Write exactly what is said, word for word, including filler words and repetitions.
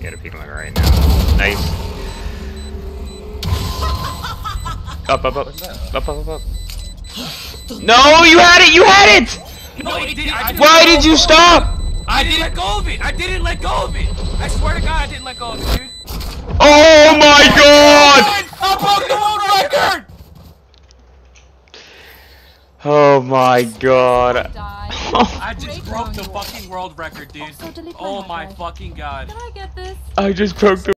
get a peek on it right now. Nice. Up, up, up, up, up, up, up. No, you had it! You had it! No, I didn't. I didn't Why did you stop? I didn't let go of it. I didn't let go of it. I swear to God, I didn't let go of it, dude. Oh my God! I broke the world record. Oh my God! I just broke the fucking world record, dude. Oh my fucking God! Can I get this? I just broke the